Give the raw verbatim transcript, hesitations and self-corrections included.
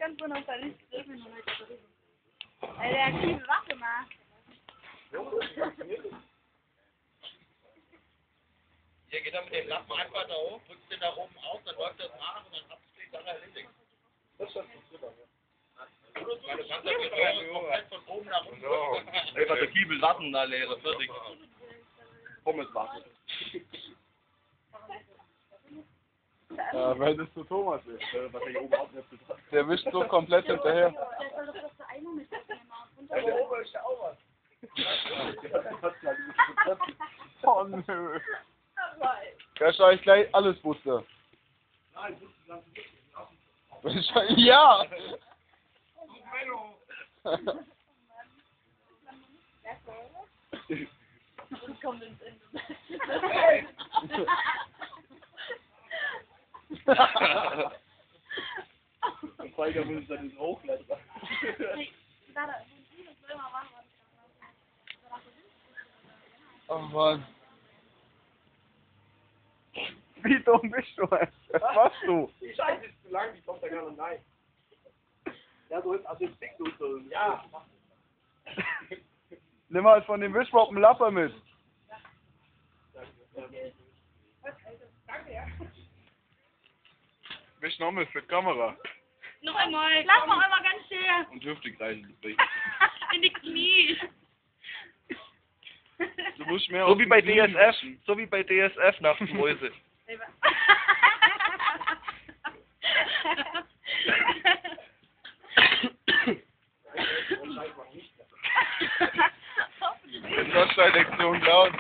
ganz so noch verliebt. Ey, der kriegt Waffe mal. Hier geht er mit dem Lappen einfach da hoch, drückt den da oben auf, dann läuft das nach und dann hat es die Sache erledigt. Das ist schon super, ja. Oder so, du kannst ja die Röhre komplett von oben nach unten. No. Einfach der Kiebel Watten da leere, fertig. Pommeswatte. Ja, weil das so Thomas ist. Äh, Was er hier oben aufnimmt. Der wischt so komplett hinterher. Der soll doch das einmal mitnehmen. Ja, da oben ist ja auch was. Oh nö. Ja, schau ich gleich alles wusste. Nein, du musst Ja! Und kommt ins Ende. Im Falter muss es dann ins Hochgleis machen. Oh Mann. Wie dumm bist du? Was machst du? Die Scheiße ist zu lang, die kommt da gar nicht rein. Ja, so ist also ein Stick durch so. Ja. Nimm halt von dem Wischmopp einen Lapper mit. Danke, ja. Wisch nochmal für die Kamera. Noch einmal. Lass noch einmal ganz schön. Und Hüftekreisel. In die Knie. Du musst mehr So auf wie den bei Knien D S F, wischen. so wie bei D S F nach dem Mäuse. Das ist Lektion Clown.